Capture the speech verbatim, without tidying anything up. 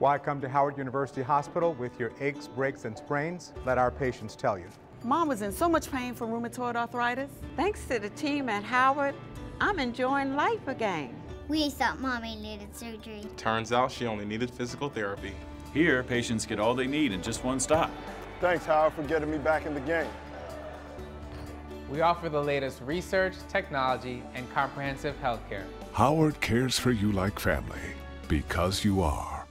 Why come to Howard University Hospital with your aches, breaks, and sprains? Let our patients tell you. Mom was in so much pain from rheumatoid arthritis. Thanks to the team at Howard, I'm enjoying life again. We thought Mommy needed surgery. Turns out she only needed physical therapy. Here, patients get all they need in just one stop. Thanks, Howard, for getting me back in the game. We offer the latest research, technology, and comprehensive health care. Howard cares for you like family because you are.